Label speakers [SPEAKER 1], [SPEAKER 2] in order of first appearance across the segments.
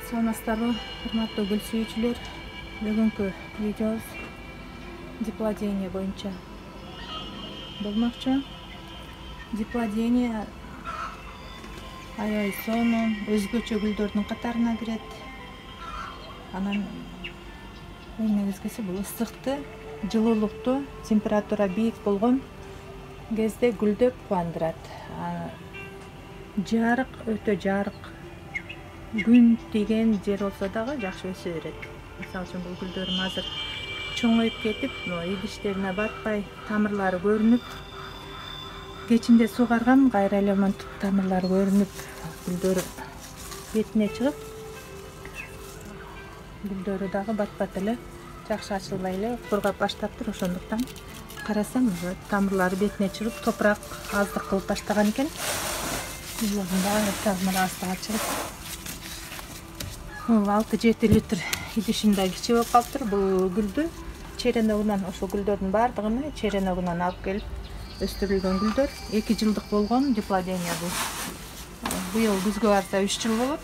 [SPEAKER 1] Саламатсыздарбы, урматтуу гүл сүйүүчүлөр. Бүгүнкү видеобуз диплодение боюнча болмокчу. Диплодение аябай сонун, өзгөчө гүлдөрдүн катарына кирет. Анан эң негизгиси бул ысыкты, жылуулукту, температура бийик болгон кезде гүлдөп кубандырат. Жарык, өтө жарык күн тийген жер болсо дагы жакшы өсө берет. Мисалы үчүн бул гүлдөрүм азыр чоңоюп кетип, идиштерине батпай, тамырлары көрүнүп, кечинде сугаргам, кайра эле монтип тамырлары көрүнүп, гүлдөрү бетине чыгып, гүлдөрү дагы бат эле жакшы ачылбай эле кургап баштаптыр. Ошондуктан карасам, тамырлары бетине чыгып, топурак аздык кылып баштаган экен. Гүлдөрдүн дагы тамыры аздык ачылып, 6-7 литр идишимде кичи болуп калыптыр. Бул гүлдү череногунан, ошол гүлдөрдүн баардыгын череногунан алып келип өстүрүлгөн гүлдөр. 2 жылдык болгон диплодение бул. Быйыл күзгө барса 3 жыл болот.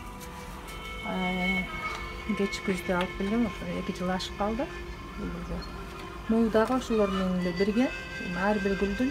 [SPEAKER 1] Кеч күздө алып келгем, ошо 2 жыл ашып калды. Бул дагы ошолор менен бирге ар бир гүлдүн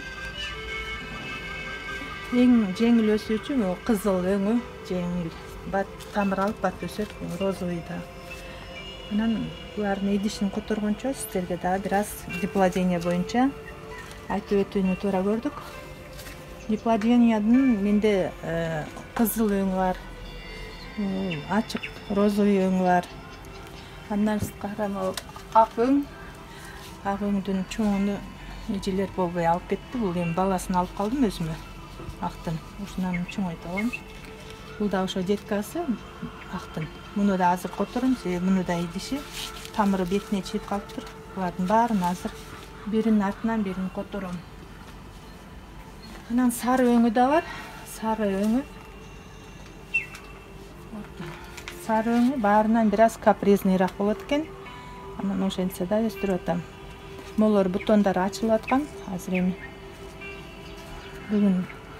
[SPEAKER 1] эң жеңил өсүүчү кызыл өңү жеңил. Бат тамыр алып бат өсөт, розовый да. Анан булардын идишин которгончо сиздерге дагы бир аз диплодение боюнча айтып өтүүнү туура көрдүк. Диплодениянын менде кызыл өңү бар, ачык розовый өңү бар. Андан сырткары ак өң, ак өңдүн чоңуну эжелер болбой алып кетти. Бул эми баласын алып калдым өзүмө, актын. Ушунан чоңойто алам. Бул да ошо деткасы актын. Муну да азыр котором, себеби муну да идиши тамыры бетине чыгып калыптыр. Булардын баарын азыр биринин артынан бирин котором. Анан сары өңү да бар. Сары өңү. Сары өңү баарынан бир аз капризнийраак болот экен. Анан ошентсе да өстүрүп атам. Молор бутондору ачылып аткан. Азыр эми бүгүн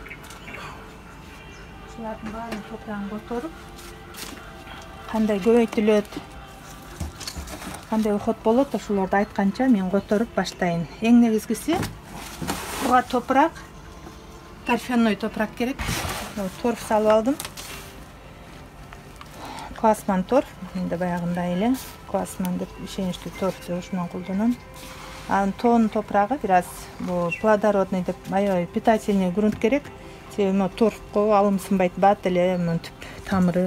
[SPEAKER 1] ушулардын баарын топурагын которуп, кандай көбөйтүлөт, кандай уход болот, ошолорду айтканча мен которуп баштайын. Эң негизгиси буга топурак, торфяной топурак керек. Торф салып алдым. Классман торф, менде баягындай эле классман деп ишеничтүү торф деп ушунан колдоном. Анын тоон топурагы бир аз бул плодородный деп аябай питательный грунт керек. Себеби торфко алымсынбайт, бат эле монтип тамыры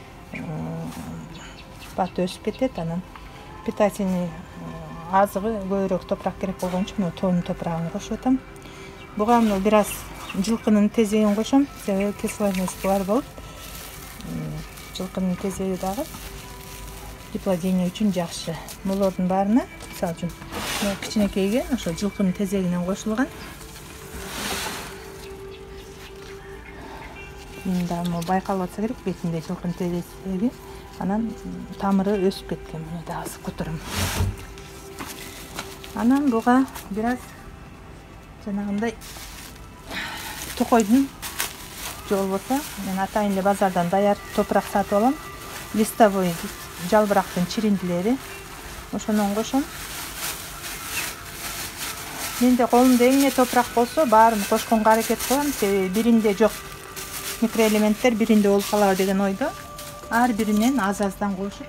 [SPEAKER 1] бат өсүп кетет. Анан питательный азыгы көбүрөөк топурак керек болгончо мен тоон топурагын кошуп атам. Буга бир аз жылкынын тезегин кошом, себеби кислотность бар болуп, жылкынын тезеги дагы диплодение үчүн жакшы. Булардын баарына, мисалы үчүн, кичинекейге ошо жылкынын тезегинен кошулган. Мында байкалып атса керек, бетинде жылкын тезеги. Анан тамыры өсүп кеткен. Муну да азыр котором. Анан буга бир аз жанагындай токойдун же болбосо мен атайын эле базардан даяр топурак сатып алам. Листовой жалбырактын чириндилери. Ошонун кошом. Менде колумда эмне топурак болсо баарын кошконго аракет кылам, себеби биринде жок микроэлементтер, биринде болуп калабы деген ойдо. Ар биринен аз-аздан кошуп.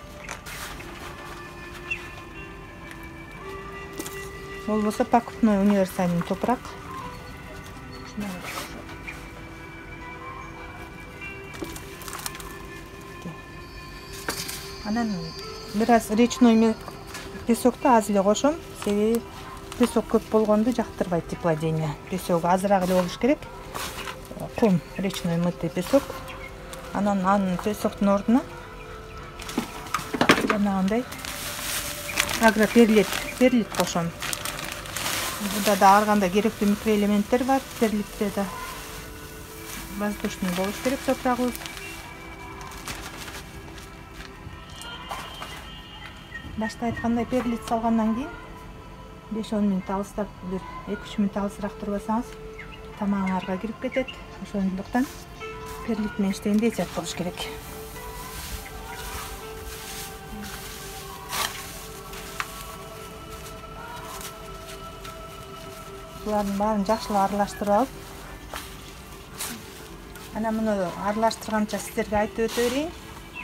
[SPEAKER 1] Болбосо покупной универсальный топурак. Анан бир аз речной песокту аз эле кошом, себеби песок көп болгонду жактырбайт диплодение. Песок азыраак эле болуш керек. Кум, речной мытый песок. Анан анын песоктун ордуна жанагындай агроперлит кошом. Буда да ар кандай керектүү микроэлементтер бар. Перлитте да воздушный болуш керек топурагыбыз. Башта айткандай перлит салгандан кийин 5-10 мүнөт алыстап, бир 2-3 мүнөт алысыраак турбасаңыз, тамагыңарга кирип кетет. Ошондуктан перлит менен иштегенде эhtiyat болуш керек. Булардын баарын жакшылап аралаштырып алып, ана муну аралаштырганча сиздерге айтып өтө берейин.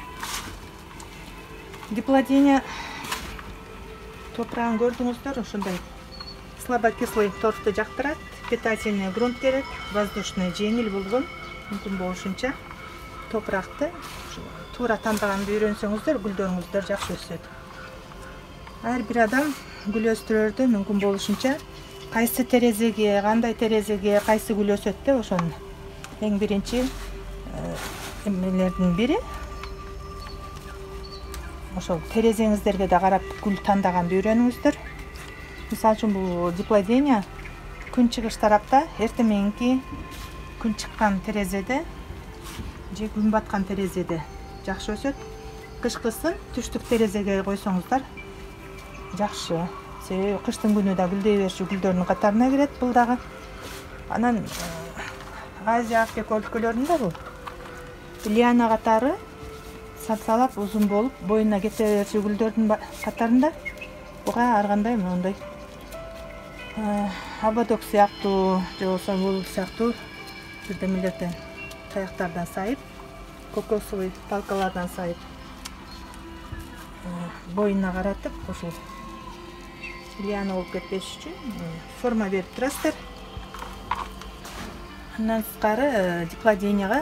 [SPEAKER 1] Диплодения топрагын көрдүңүздөр, ошондой слабокислый торфту жактырат, питательный грунт керек, воздушный жеңил болгон, мүмкүн болушунча топракты туура тандаганды үйрөнсөңүздөр, гүлдөрүңүздөр жакшы өсөт. Ар бир адам гүл өстүрөрдө мүмкүн болушунча кайсы терезеге, кандай терезеге кайсы гүл өсөт деп ошону эң биринчи эмелердин бири ошол терезеңиздерге да карап гүл тандаганды үйрөнүңүздөр. Мисалы үчүн бул диплодения күн чыгыш тарапта, эртең мененки күн чыккан терезеде же күн баткан терезеде жакшы өсөт. Кышкысын түштүк терезеге койсоңуздар жакшы. Себеби кыштын күнү да гүлдөй берчү гүлдөрдүн катарына кирет бул дагы. Анан Азия, Африка өлкөлөрүндө бул лиана катары сапсалап узун болуп, боюна кете берчү гүлдөрдүн катарында буга ар кандай моундай ободок сыяктуу же болбосо бул сыяктуу бирдемелерден, таяктардан сайып, кокосовый палкалардан сайып боюна каратып, ошол лиана болуп кетпеш үчүн форма берип турасыздар. Андан сырткары диплоденияга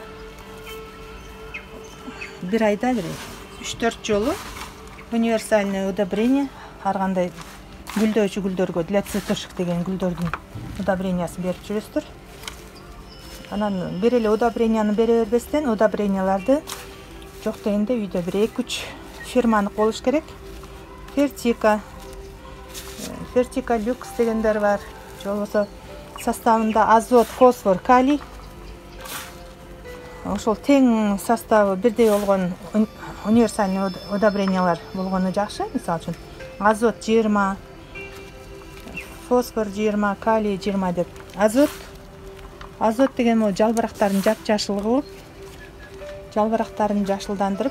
[SPEAKER 1] бир айда 3-4 жолу универсальный удобрение, ар кандай гүлдөөчү гүлдөргө для цветочек деген гүлдөрдүн удобрениясын берип жүрөсүздөр. Анан бир эле удобренияны бере бербестен, удобренияларды жок дегенде үйдө бир 2-3 фирманыкы болуш керек. Фертика люкс дегендер бар. Же болбосо составында азот, фосфор, калий. Ошол тең составы бирдей болгон универсальный удобрениялар болгону жакшы. Мисалы үчүн азот 20, фосфор 20, калий 20 деп. Азот деген могу жалбырактарын жап-жашыл кылып, жалбырактарын жашылдандырып,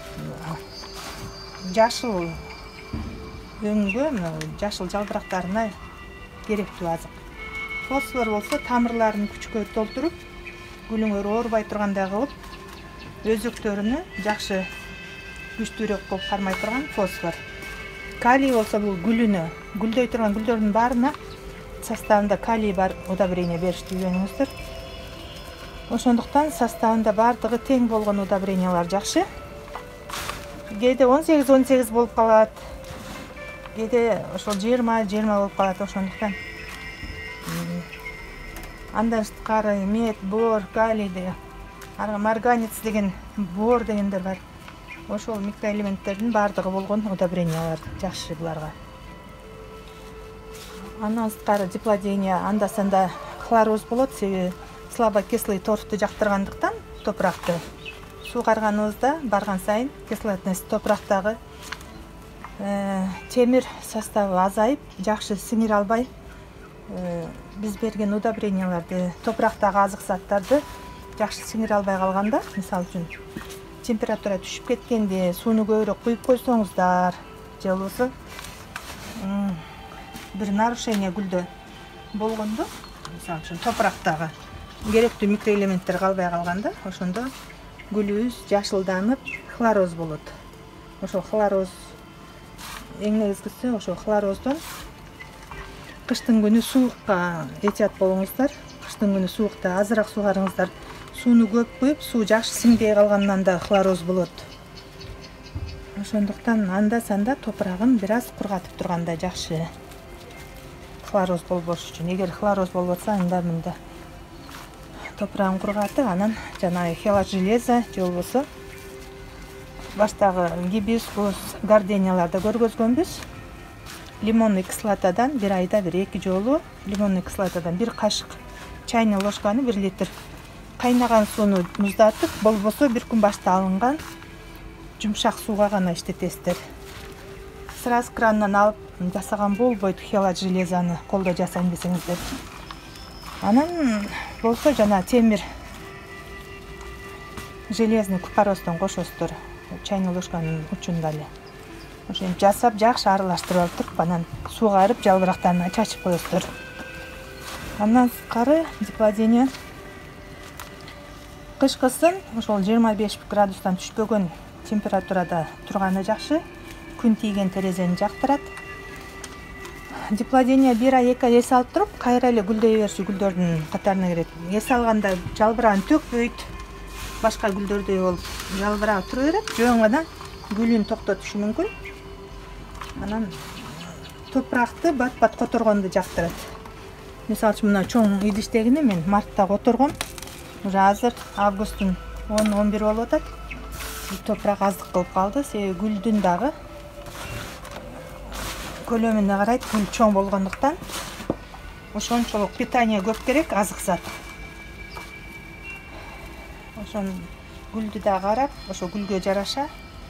[SPEAKER 1] жашыл өңгө, жашыл жалбырактарына керектүү азык. Фосфор болсо тамырларын күчкө толтуруп, гүлүңөр оорубай тургандай кылып, өзөктөрүнү жакшы күчтүүрөөк кылып кармай турган фосфор. Калий болсо бул гүлүнө, гүлдөй турган гүлдөрдүн баарына составында калий бар удобрение беришти үйрөнүңүздөр. Ошондуктан составында бардыгы тең болгон удобрениялар жакшы. Кээде 18 болуп калат. Кээде ошол 20 болуп калат. Ошондуктан андан сырткары мед, бор, калий деген, марганец деген, бор дегендер бар. Ошол микроэлементтердин бардыгы болгон удобрениялар жакшы буларга. Андан сырткары диплодения анда-санда хлороз болот, себеби слабокислый торфту жактыргандыктан топуракты суугарганыбызда барган сайын кислотность топурактагы темир составы азайып, жакшы сиңире албай, биз берген удобренияларды, топурактагы азык заттарды жакшы сиңире албай калганда, мисалы үчүн температура түшүп кеткенде сууну көбүрөөк куюп койсоңуздар, же болбосо бир нарушение гүлдө болгондо, мисалы үчүн топурактагы керектүү микроэлементтер калбай калганда, ошондо гүлүбүз жашылданып, хлороз болот. Ошол хлороз эң негизгиси, ошол хлороздон кыштын күнү суукка этият болуңуздар. Кыштын күнү суукта азыраак суугарыңыздар. Сууну көп куюп, суу жакшы сиңбей калгандан да хлороз болот. Ошондуктан анда-санда топурагын бир аз кургатып турганда жакшы. Хлороз болбош үчүн. Эгер хлороз болбосо, анда мында топурагын кургатып, анан жанагы хелат железо же болбосо баштагы гибискус, гарденияларда көргөзгөнбүз. Лимонный кислотадан бир айда бир 2 жолу лимонный кислотадан 1 кашык чайный ложканы 1 литр кайнаган сууну муздатып, болбосо 1 күн башта алынган жумшак сууга гана иштетесиздер. Сразу крандан алып жасаган болбойт хелат железоны колдо жасайм десеңиздер. Анан болсо жана темир железный купоростон кошосуздар. Чайный ложканын учунда эле. Ошентип жасап жакшы аралаштырып алып туруп, анан суугарып жалбырактарына чачып коесуздар. Андан сырткары диплодения кышкысын ошол 25 градустан түшпөгөн температурада турганы жакшы. Күн тийген терезени жактырат. Диплодения 1 ай 2 ай эс алып туруп, кайра эле гүлдөй бериши гүлдөрдүн катарына кирет. Эс алганда жалбырагын төкпөйт, башка гүлдөрдөй болуп жалбырагы тура берет, жөн гана гүлүн токтотушу мүмкүн. Анан топуракты бат-бат которгонду жактырат. Мисалы үчүн мына чоң идиштегини мен мартта которгом. Уже азыр августтун 10-11 болуп атат. Топурак аздык кылып калды, себеби гүлдүн дагы көлөмүнө карайт, гүл чоң болгондуктан ошончолук питание көп керек, азык зат. Ошон гүлдү да карап, ошо гүлгө жараша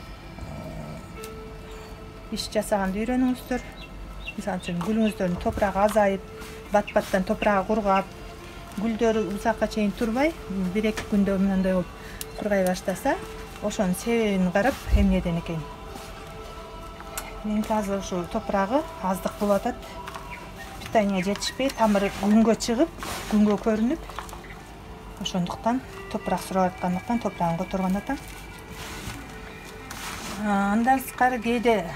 [SPEAKER 1] иш жасаганды үйрөнүңүздөр. Мисалы үчүн гүлүңүздөрдүн топурагы азайып, бат-баттан топурагы кургап, гүлдөрү узакка чейин турбай, 1-2 күндө мындай болуп кургай баштаса, ошонун себебин карап эмнеден экен. Меники азыр ушу топурагы аздык болуп атат. Питание жетишпей, тамыры күнгө чыгып, күнгө көрүнүп, ошондуктан топурак сурап аткандыктан топурагын которгон атам. Андан сырткары кээде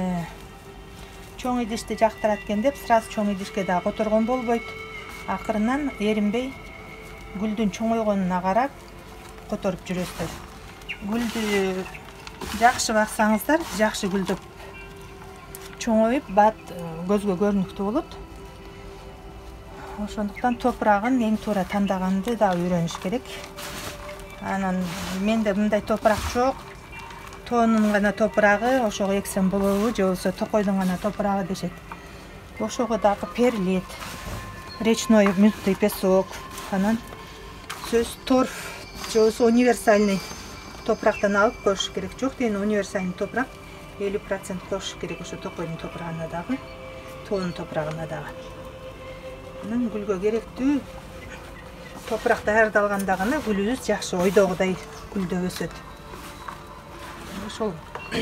[SPEAKER 1] чоң идишти жактырат экен деп, сразу чоң идишке да которгон болбойт. Акырынан эринбей гүлдүн чоңойгонуна карап которуп жүрөсүздөр. Гүлдү жакшы баксаңыздар, жакшы гүлдөп чоңоюп, бат көзгө көрүнүктүү болот. Ошондуктан топурагын эң туура тандаганды да үйрөнүш керек. Анан менде мындай топурак жок. Тоонун гана топурагы, ошого эксем болобу, же болбосо токойдун гана топурагы дешет. Ошого дагы перлит, речной мюттый песок, анан сөз торф, же болбосо универсальный топурактан алып коюш керек. Жок деген универсальный топурак 50% коюш керек, ошо токойдун топурагына дагы, тоонун топурагына дагы. Анан гүлгө керектүү топурак даярдалганда гана гүлүбүз жакшы ойдогудай гүлдөп өсөт. Ошол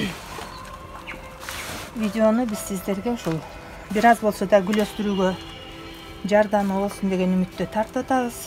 [SPEAKER 1] видеону биз сиздерге ушул бир аз болсо да гүл өстүрүүгө жардамы болсун деген үмүттө тартып атабыз.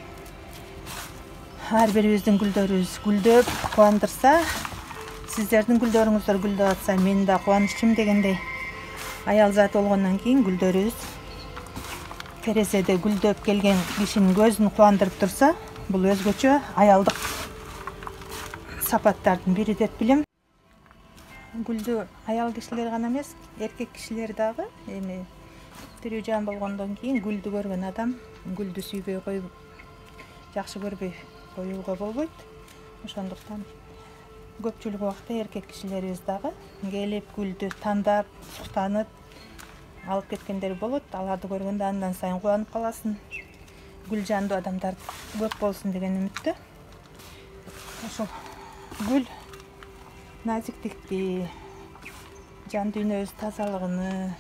[SPEAKER 1] Ар бирибиздин гүлдөрүбүз гүлдөп кубандырса, сиздердин гүлдөрүңүздөр гүлдөп атса, мен да кубанычым дегендей. Аял заты болгондон кийин гүлдөрүбүз терезеде гүлдөп келген кишинин көзүн кубандырып турса, бул өзгөчө аялдык сапаттардын бири деп билем. Гүлдү аял кишилер гана эмес, эркек кишилер дагы эми тирүү жан болгондон кийин гүлдү көргөн адам гүлдү сүйбөй коюп, жакшы көрбөй коюуга болбойт. Ошондуктан көпчүлүк убакта эркек кишилерибиз дагы келип гүлдү тандап, суктанып алып кеткендер болот. Аларды көргөндө андан сайын кубанып каласың. Гүл жандуу адамдар көп болсун деген үмүттө. Ошол гүл назиктикти, жан дүйнөбүз тазалыгыны,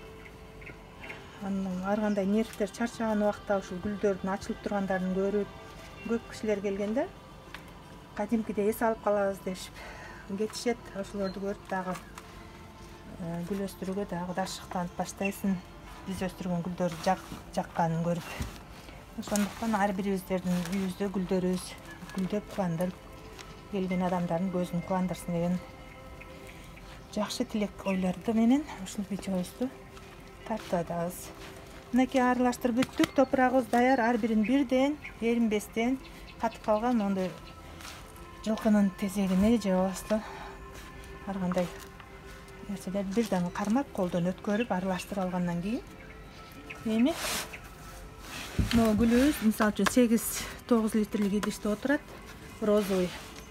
[SPEAKER 1] анан ар кандай нервтер чарчаган убакта ушул гүлдөрдүн ачылып тургандарын көрүп, көп кишилер келгенде кадимкидей эс алып калабыз дешип кетишет. Ошолорду көрүп дагы гүл өстүрүүгө дагы дашыктанып баштайсың. Биз өстүргөн гүлдөр жакканын көрүп. Ошондуктан ар бирибиздердин үйүбүздө гүлдөрүбүз гүлдөп кубандырып, келген адамдардын көзүн кубандырсын деген жакшы тилек ойлорду менен ушул видеобузду тартып атабыз. Мынакей аралаштырып бүттүк. Топурагыбыз даяр. Ар бирин бирден, эринбестен катып калган моундай жылкынын тезегине же болбосо ар кандай нерселерди бирден кармап, колдон өткөрүп аралаштырып алгандан кийин эми могу гүлүбүз мисалы үчүн 8-9 литрлик идиште отурат. Розовый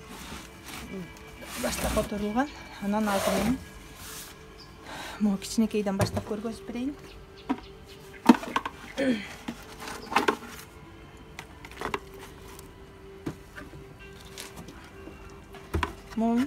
[SPEAKER 1] баштап которулган. Анан азыр эми могу кичинекейден баштап көргөзүп берейин. Могу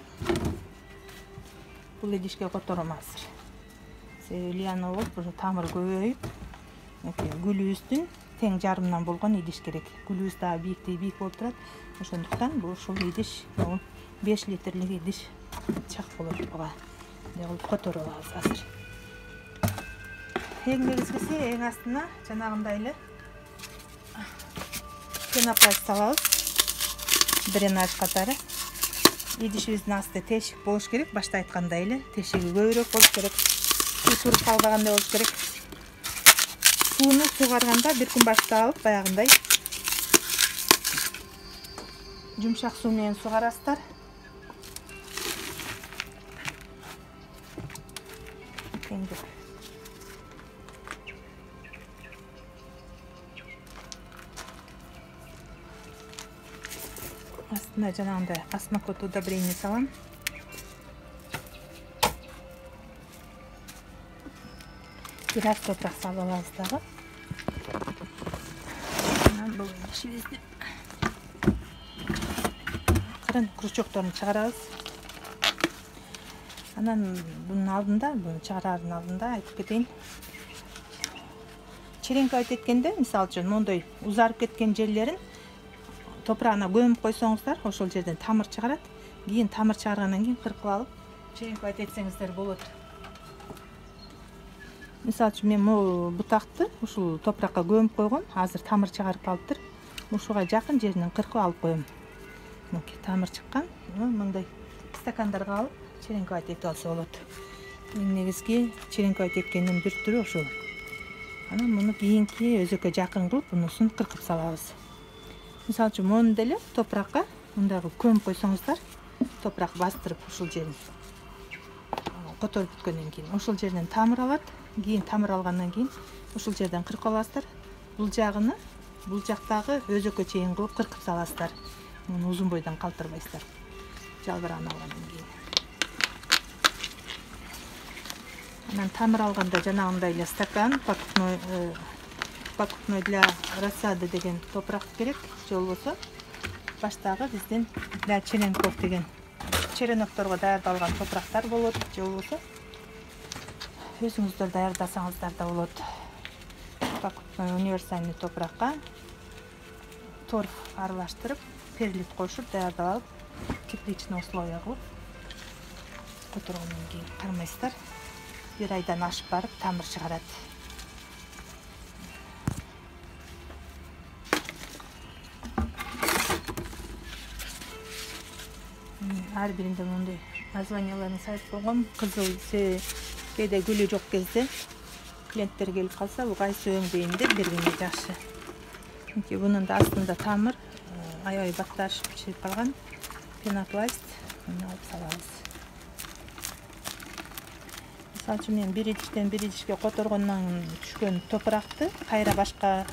[SPEAKER 1] бул идишке котором азыр. Себеби лиана болуп, уже тамыры көбөйүп, гүлүбүздүн тең жарымынан болгон идиш керек. Гүлүбүз дагы бийик болуп турат. Ошондуктан бул ушул идиш 5 литрлик идиш чак болот буга. Мындай кылып которуп алабыз азыр. Эң негизгиси эң астына жанагындай эле пенопласт салабыз. Дренаж катары. Идишибиздин асты тешик болуш керек, башта айткандай эле. Тешиги көбүрөөк болуш керек. Суу туруп калбагандай болуш керек. Сууну сугарганда бир күн башта алып, баягындай жумшак суу менен сугарасыздар. Астына жанагындай осмокот удобрение салам. Бир аз топурак салып алабыз дагы. Анан бул идишибизди кырын крючокторун чыгарабыз. Анан бунун алдында, буну чыгараардын алдында айтып кетейин. Черенковать эткенде, мисалы үчүн мондой узарып кеткен жерлерин топурагына көмүп койсоңуздар, ошол жерден тамыр чыгарат. Кийин тамыр чыгаргандан кийин кыркып алып, черенковать этсеңиздер болот. Мисалы үчүн мен могу бутакты ушул топуракка көмүп койгом, азыр тамыр чыгарып калыптыр. Ушуга жакын жеринен кыркып алып коем. Мынки тамыр чыккан, мындай стакандарга алып черенковать этип алса болот. Эң негизги черенковать эткендин бир түрү ошол. Анан муну кийинки өзөккө жакын кылып, мунусун кыркып салабыз. Мисалы үчүн мону деле топуракка мындагы көмүп койсоңуздар, топурак бастырып ушул жерин которуп бүткөндөн кийин ошол жерден тамыр алат. Кийин тамыр алгандан кийин ушул жерден кыркып аласыздар. Бул жагыны, бул жактагы өзөккө чейин кылып кыркып саласыздар. Муну узун бойдон калтырбайсыздар. Жалбырагын алгандан кийин. Анан тамыр алганда жанагындай эле стакан, покупной для рассады деген топурак керек. Же болбосо баштагы биздин для черенков деген черенокторго даярдалган топурактар болот. Же болбосо өзүңүздөр даярдасаңыздар да болот. Покупной универсальный топуракка торф аралаштырып, перлит кошуп даярдалып, тепличный условия кылып которгондон кийин кармайсыздар. Бир айдан ашып барып тамыр чыгарат. Ар биринде мындай названияларын айтып койгом. Кызыл кээде гүлү жок кезде клиенттер келип калса, бул кайсы өңдөйүн деп бергенге жакшы. Чүнки бунун да астында тамыр аябай батташып чыгып калган. Пенопласт муну алып салабыз. Мисалы үчүн мен бир идиштен бир идишке которгондон түшкөн топуракты кайра башка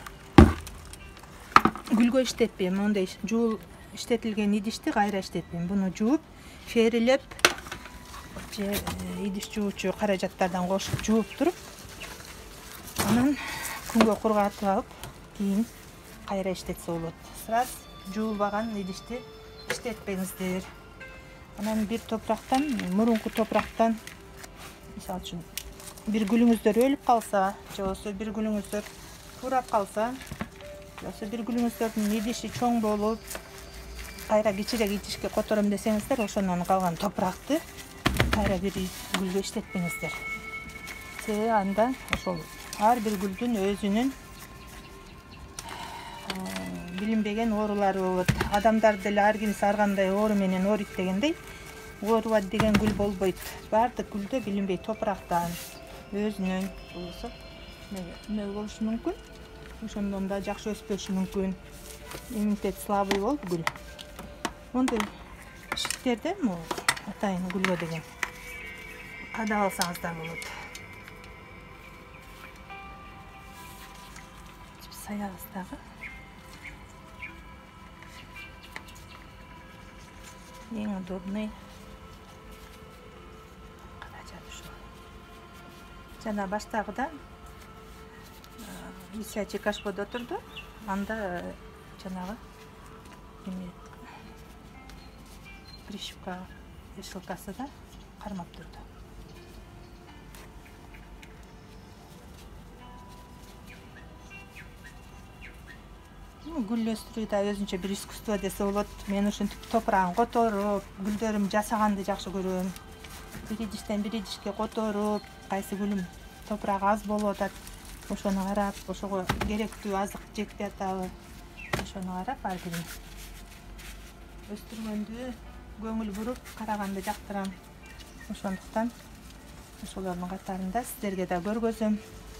[SPEAKER 1] гүлгө иштетпейм. Мондай жуул иштетилген идишти кайра иштетпейм. Буну жууп, ферилеп, же идиш жуучу каражаттардан кошуп жууп туруп, анан күнгө кургатып алып, кийин кайра иштетсе болот. Сразу жуулбаган идишти иштетпеңиздер. Анан бир топурактан, мурунку топурактан, мисалы үчүн бир гүлүңүздөр өлүп калса, же болбосо бир гүлүңүздөр турап калса, же болбосо бир гүлүңүздөрдүн идиши чоң болуп, кайра кичирээк идишке котором десеңиздер, ошондон калган топуракты кайра бир гүлгө иштетпеңиздер. Себеби анда ошол ар бир гүлдүн өзүнүн билинбеген оорулары болот. Адамдар деле ар кимиси ар кандай оору менен ооруйт дегендей, оорубайт деген гүл болбойт. Баардык гүлдө билинбей топурактан, өзүнүн болсо эме болушу мүмкүн. Ошондон да жакшы өспөшү мүмкүн. Иммунитет слабый болуп гүл. Мондой ишиктерде атайын гүлгө деген кадап алсаңыздар болот. Саябыз дагы. Эң удобный каражат ушул. Жана баштагыда висячий кашпода турду. Анда жанагы прищепка вешалкасы да кармап турду. Гүл өстүрүү да өзүнчө бир искусство десе болот. Мен ушинтип топурагын которуп, гүлдөрүм жасаганды жакшы көрөм. Бир идиштен бир идишке которуп, кайсы гүлүм топурагы аз болуп атат, ошону карап, ошого керектүү азык жетип атабы, ошону карап ар бирин өстүргөндү көңүл буруп караганды жактырам. Ошондуктан ошолордун катарында сиздерге да көргөзөм.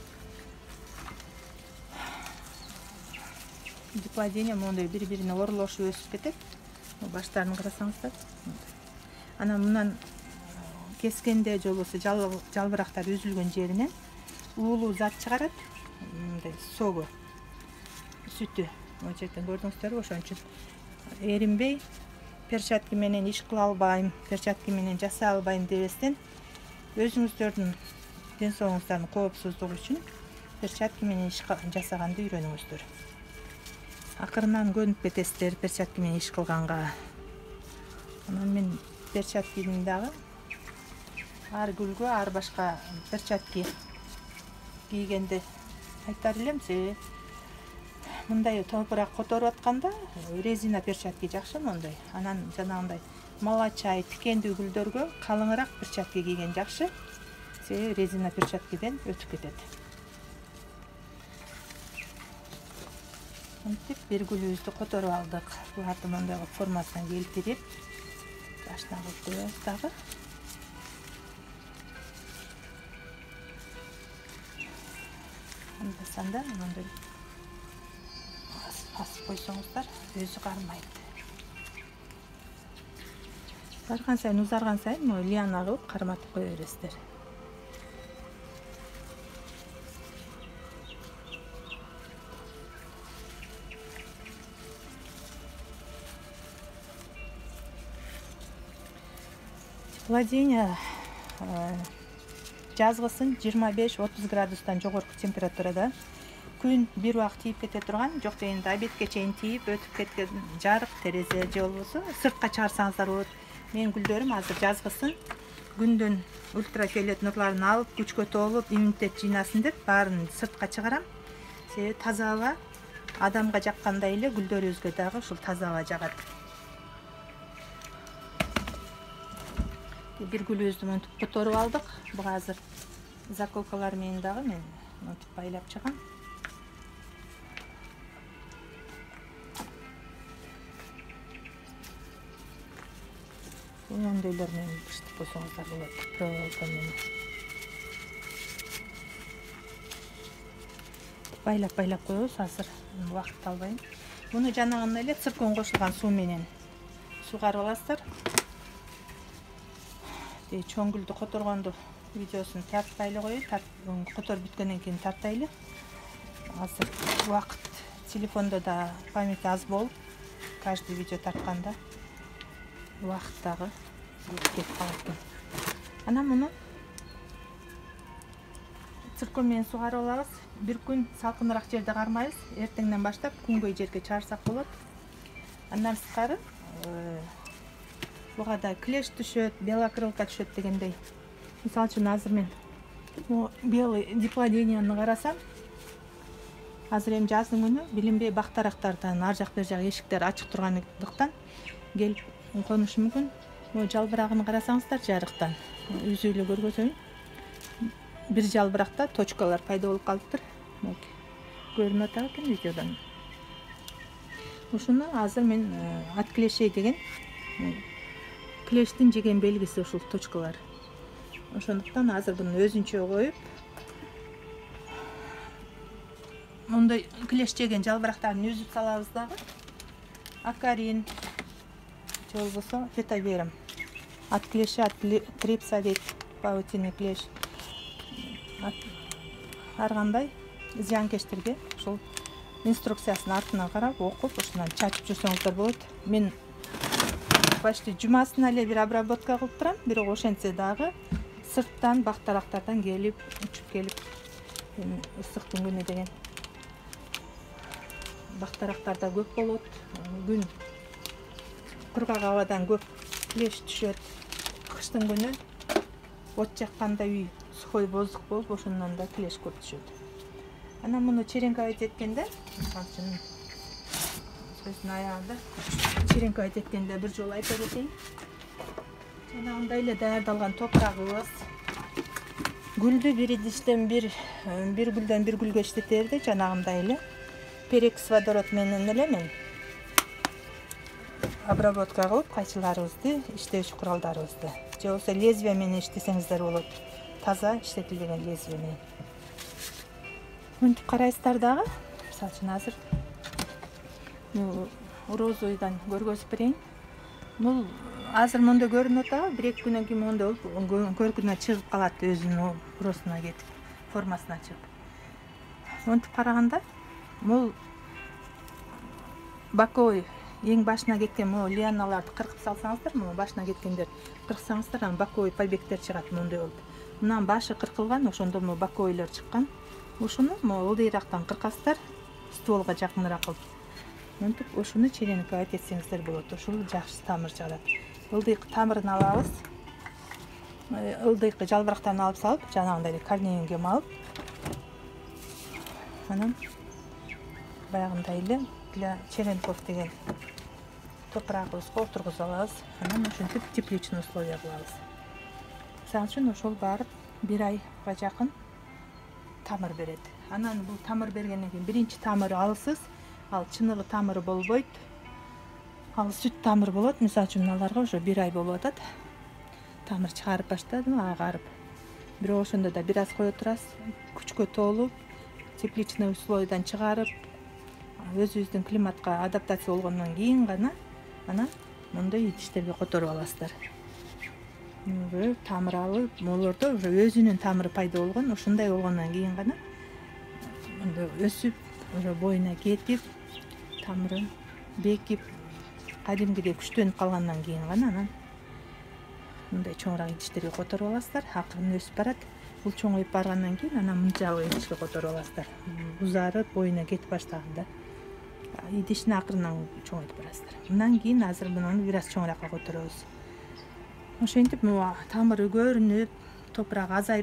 [SPEAKER 1] Диплодения моундай бири-бирине оролошуп өсүп кетет. Баштарын карасаңыздар. Анан мындан кескенде же болбосо жалбырактар үзүлгөн жеринен уулуу зат чыгарат. Мындай согу, сүтү. Могу жерден көрдүңүздөрбү? Ошон үчүн эринбей, перчатка менен иш кыла албайм, перчатка менен жасай албайм дебестен, өзүңүздөрдүн ден соолугуңуздардын коопсуздугу үчүн перчатка менен иш жасаганды үйрөнүңүздөр. Акырынан көнүп кетесиздер перчатка менен иш кылганга. Анан мен перчатканы дагы ар гүлгө, ар башка перчатка кийгенде айтар элем, мындай топурак которуп атканда резина перчатка жакшы мондай. Анан жанагындай малачай, тикендүү гүлдөргө калыңыраак перчатка кийген жакшы. Резина перчаткаден өтүп кетет. Мынтип бир гүлүбүздү которуп алдык. Буларды мындай формасына келтирип, жашына кылып дагы. Андасанда мындай асып койсоңуздар, өзү кармайт. Барган сайын, узарган сайын могу лиана кылып карматып кое бересиздер. Диплодения жазгысын 25-30 градустан жогорку температурада күн бир убак тийип кете турган, жок дегенде обедке чейин тийип өтүп кеткен жарык терезе же болбосо сыртка чыгарсаңыздар болот. Мен гүлдөрүм азыр жазгысын күндөн ультрафиолет нурларын алып, күчкө толуп, иммунитет жыйнасын деп баарын сыртка чыгарам. Себеби таза аба адамга жаккандай эле гүлдөрүбүзгө дагы ушул таза аба жагат. Бир гүлүбүздү мынтип которуп алдык. Буга азыр заколкалар менен дагы мен мынтип байлап чыгам. Öndöylөр менен быштып койсоңуздар болот. Проволока менен байлап коебуз. Азыр убакыт албайм. Муну жанагындай эле циркон кошулган суу менен сугарып аласыздар. Чоң гүлдү которгонду видеосун тартпай эле коеюн. Которуп бүткөндөн кийин тартайлы. Азыр убакыт телефондо да память аз болуп, каждый видео тартканда убакыт дагы кетип калат экен. Анан муну циркон менен сугарып алабыз. Бир күн салкыныраак жерде кармайбыз. Эртеңден баштап күнгөй жерге чыгарсак болот. Андан сырткары буга да клеш түшөт, белокрылка түшөт дегендей. Мисалы үчүн азыр мен белый диплоденияны карасам, азыр эми жаздын күнү билинбей бактарактардан ар жак бер жак эшиктер ачык тургандыктан келип конушу мүмкүн. Могу жалбырагын карасаңыздар жарыктан үзүлү көргөзөйүн. Бир жалбыракта точкалар пайда болуп калыптыр. Көрүнүп атат экен видеодон. Ушуну азыр мен от клешей деген клештин жеген белгиси ушул точкалар. Ошондуктан азыр буну өзүнчө коюп, мындай клеш жеген жалбырактарын үзүп салабыз дагы. Акарин же болбосо фетоверум. От клеши, от трипса дейт, паутинный клеш. Ар кандай зыянкечтерге ушул инструкциясын артынан карап, окуп, ушунан чачып жүрсөңүздөр болот. Мен почти жумасына эле бир обработка кылып турам, бирок ошентсе дагы сырттан бактарактардан келип, учуп келип, ысыктын күнү деген бактарактарда көп болот. Күн кургак абадан көп клеш түшөт. Кыштын күнү от жакканда үй сухой воздух болуп, ошондон да клеш көп түшөт. Анан муну черенковать эткенде, мисалы үчүн сөздүн аягында черенковать эткенде бир жолу айта кетейин. Жанагындай эле даярдалган топурагыбыз гүлдү бир идиштен бир гүлдөн бир гүлгө иштетерде жанагындай эле перекис водород менен эле мен обработка кылып кайчыларыбызды, иштөөчү куралдарыбызды, же болбосо лезвие менен иштесеңиздер болот. Таза иштетилген лезвие менен. Мынтип карайсыздар дагы. Мисалы үчүн азыр розойдан көргөзүп берейин. Бул азыр мондо көрүнүп атабы, 1-2 күндөн кийин мондо көркүнө чыгып калат, өзүнүн уросуна кетип, формасына чыгып. Мынтип караганда, бул боковой эң башына кеткен могу лианаларды кыркып салсаңыздар, могу башына кеткендер кырксаңыздар, анан боковой побегтер чыгат мондой болуп. Мынанын башы кыркылган, ошондо могу боковойлор чыккан. Ушуну могу ылдыйрактан кыркасыздар, стволго жакыныраак кылып. Мынтип ушуну черенковать этсеңиздер болот. Ушул жакшы тамыр чыгарат. Ылдыйкы тамырын алабыз. Ылдыйкы жалбырактарын алып салып, жанагындай эле корнеюн алып, анан баягындай эле для черенков деген топурагыбызга отургузуп алабыз. Анан ушинтип тепличный условия кылабыз. Мисалы үчүн ошол барып 1 айга жакын тамыр берет. Анан бул тамыр бергенден кийин биринчи тамыры алсыз, ал чыныгы тамыры болбойт. Ал сүт тамыр болот. Мисалы үчүн аларга уже 1 ай болуп атат. Тамыр чыгарып баштадым, агарып. Бирок ошондо да бир аз кое турасыз, күчкө толуп, тепличный условиядан чыгарып, өзүбүздүн климатка адаптация болгондон кийин гана анан мындай идиштерге которуп аласыздар. Тамыр алып, молордо уже өзүнүн тамыры пайда болгон, ушундай болгондон кийин гана мындай өсүп, уже боюна кетип, тамыры бекип, кадимгидей күчтөнүп калгандан кийин гана анан мындай чоңураак идиштерге которуп аласыздар. Акырын өсүп барат. Бул чоңоюп баргандан кийин анан мынчалык идишке которуп аласыздар. Узарып, боюна кетип баштаганда идишин акырынан чоңойтуп барасыздар. Мындан кийин азыр муну бир аз чоңураакка которобуз. Ошентип тамыры көрүнүп, топурак азайып,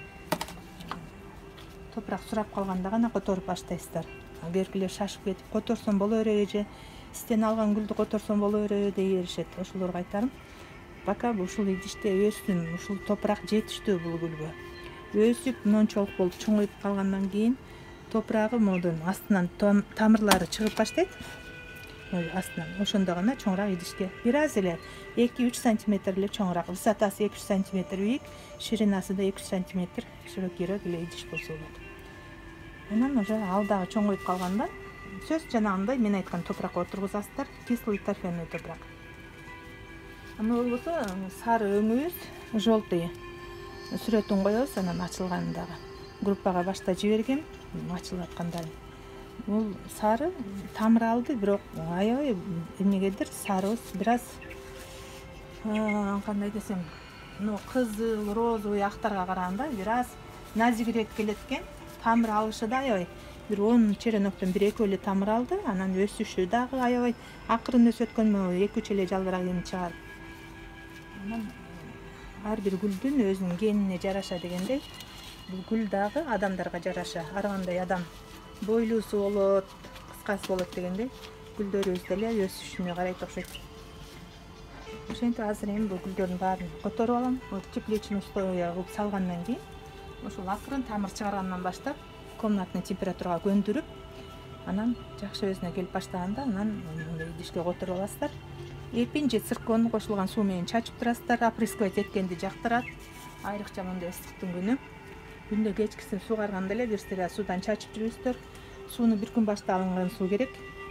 [SPEAKER 1] топурак сурап калганда гана которуп баштайсыздар. Беркилер шашып кетип, которсом боло береби же сизден алган гүлдү которсом боло береби дей беришет. Ошолорго айтарым, пока ушул идиште өссүн, ушул топурак жетиштүү бул гүлгө. Өсүп, мончолук болуп чоңоюп калгандан кийин топурагы модун астынан тамырлары чыгып баштайт. Астынан ошондо гана чоңураак идишке бир аз эле 2-3 см эле чоңураак, высотасы 2-3 см бийик, ширинасы да 2-3 см широкийрөөк эле идиш болсо болот. Анан уже ал дагы чоңоюп калганда сөз жанагындай мен айткан топуракка отургузасыздар, кислый торфяной топурак. Аны болбосо сары өңүбүз, желтый сүрөтүн коебуз, анан ачылгандагы группага башта жибергем, ачылып аткандарын. Бул сары тамыр алды, бирок аябай эмнегедир сарыбыз бир аз кандай десем, кызыл, розовый актарга караганда бир аз назигирээк келет экен. Тамыр алышы да аябай бир 10 череноктон 1-2 эле тамыр алды, анан өсүшү дагы аябай акырын өсүп өткөн, 2-3 эле жалбырак эми чыгарып. Анан ар бир гүлдүн өзүнүн генине жараша дегендей, бул гүл дагы адамдарга жараша. Ар кандай адам бойлуусу болот, кыскасы болот дегендей, гүлдөрүбүз деле өсүшүнө карайт окшойт. Ошентип азыр эми бул гүлдөрдүн баарын которуп алам. Тепличный условия кылып салгандан кийин ошол акырын тамыр чыгаргандан баштап комнатный температурага көндүрүп, анан жакшы өзүнө келип баштаганда анан мындай идишке которуп аласыздар. Эпин же циркон кошулган суу менен чачып турасыздар. Опрыскивать эткенди жактырат. Айрыкча мындай ыстыктын күнү. Күндө кечкисин сугарганда эле бир стакан суудан чачып жүрүңүздөр. Сууну бир күн башта алынган суу керек.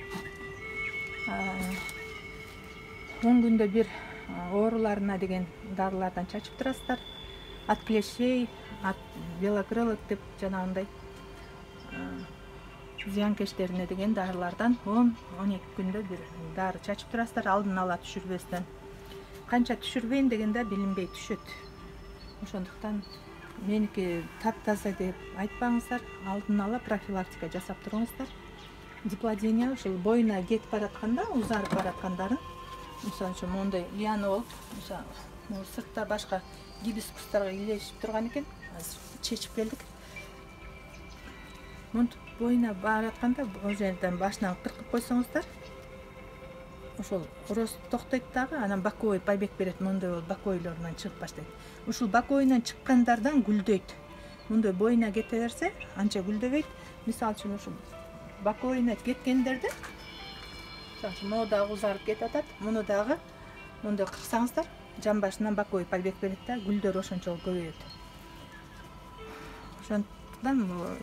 [SPEAKER 1] 10 күндө бир ооруларына деген дарылардан чачып турасыздар. От клещей, от белокрылок деп жанагындай зыянкечтерине деген дарылардан 10-12 күндө бир дары чачып турасыздар, алдын ала түшүрбөстөн. Канча түшүрбөйүн дегенде билинбей түшөт. Ошондуктан меники таптаза деп айтпаңыздар, алдын ала профилактика жасап туруңуздар. Диплодения ушул боюна кетип баратканда, узарып бараткандарын, мисалы үчүн мондай лиана болуп, мисалы сыртта башка гибискустарга илешип турган экен, азыр чечип келдик. Монтип боюна баратканда, о жерден башынан кыркып койсоңуздар, ошол рост токтойт дагы, анан боковой побег берет, мондай болуп боковойлорунан чыгып баштайт. Ушул боковойнан чыккандардан гүлдөйт. Мондай боюна кете берсе, анча гүлдөбөйт. Мисалы үчүн ушул бакойуна кеткендерди мына дагы узарып кетип атат, муну дагы мындай кырсаңыздар жамбашынан бакой побег берет да, гүлдөр ошончолук көбөйөт. Ошондуктан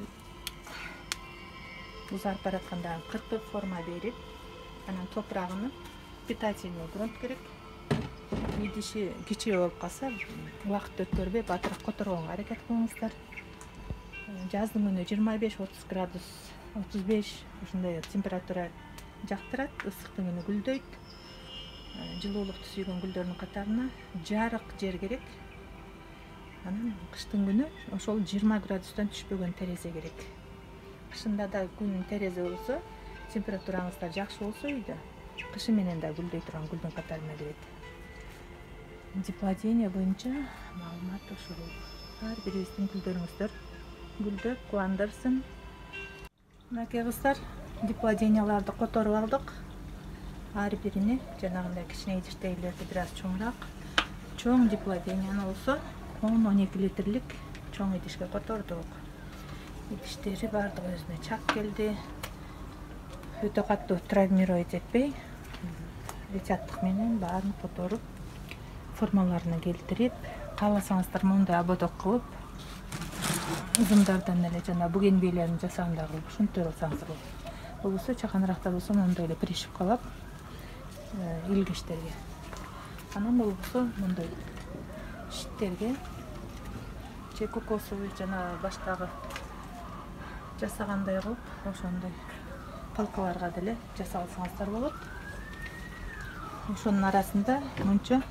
[SPEAKER 1] узарып баратканда кыркып форма берип, анан топурагына питательный грунт керек. Идиши кичүү болуп калса, убакыт өткөрбөй батыраак которгонго аракет кылыңыздар. Жаздын күнү 25-30 градус, 35 ушундай температура жактырат, ысыктын күнү гүлдөйт. Жылуулукту сүйгөн гүлдөрдүн катарына жарык жер керек. Анан кыштын күнү ошол 20 градустан түшпөгөн терезе керек. Кышында да күн терезе болсо, температураңыздар жакшы болсо үйдө, кышы менен да гүлдөй турган гүлдүн катарына кирет. Диплодения боюнча маалымат ушул. Ар бирибиздин гүлдөрүңүздөр гүлдөп кубандырсын. Мынакей кыздар, диплоденияларды которуп алдык. Ар биrini жанагындай кичине идиштегилерди бир аз чоңураак. Чоң диплоденияны болсо 10-12 литрлик чоң идишке котордук. Идиштери бардыгы өзүнө чак келди. Өтө катуу травмировать этпей, рецяттык менен баарын которуп, формаларына келтирип, кааласаңыздар мындай ободок кылып, ызымдардан эле жана бугенбейлерин жасагандай кылып ушинтип алсаңыздар болот. Болбосо чаканыраакта болсо мындай эле пришивкалап илгичтерге. Анан болбосо мындай шиттерге же кокосовый жана баштагы жасагандай кылып, ошондой палкаларга деле жасап алсаңыздар болот. Ошонун арасында мынча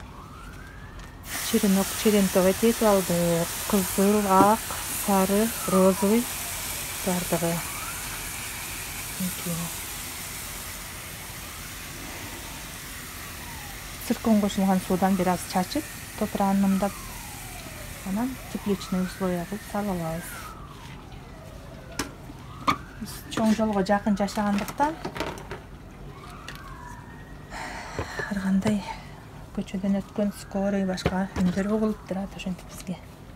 [SPEAKER 1] черенок этип алдык. Кызыл, ак, сары, розовый бардыгы. Циркон кошулган суудан бир аз чачып, топурагын нымдап, анан тепличный условия кылып салып алабыз. Биз чоң жолго жакын жашагандыктан ар кандай көчөдөн өткөн скорый башка үндөр угулуп турат ошентип бизге.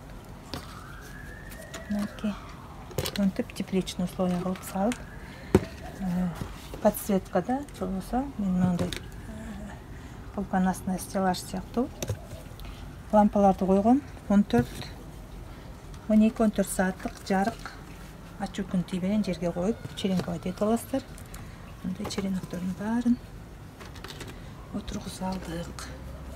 [SPEAKER 1] Мынакей антип тепличный условия кылып салып, подсветкада болбосо мен мындай полканын астына стеллаж сыяктуу лампаларды койгом. 14-12-14 сааттык жарык ачуу күн тийбеген жерге коюп черенковать этип аласыздар. Мындай череноктордун баарын отургузуп алдык.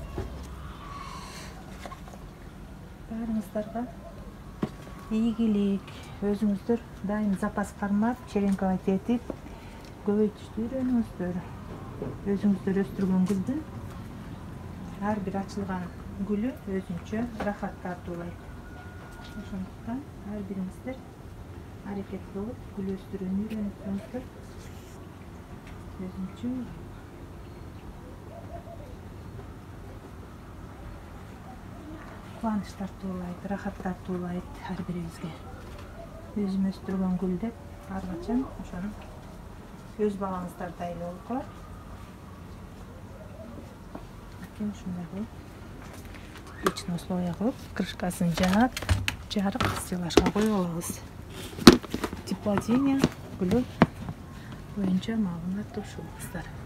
[SPEAKER 1] Баарыңыздарга ийгилик, өзүңүздөр дайым запас кармап, черенковать этип, көбөйтүштү үйрөнүңүздөр. Өзүңүздөр өстүргөн гүлдүн ар бир ачылган гүлү өзүнчө рахат тартуулайт. Ошондуктан ар бириңиздер аракет кылып гүл өстүрүүнү үйрөнүңүздөр. Өзүнчө кубаныч тартуулайт, рахат тартуулайт ар бирибизге. Өзүм өстүргөн гүл деп ар качан ошону өз балаңыздардай эле болуп калат. Ушундай кылып, тепличный условия кылып, крышкасын жаап, жарык стеллажга коюп алабыз. Диплодения гүлү боюнча маалымат ушул кыздар.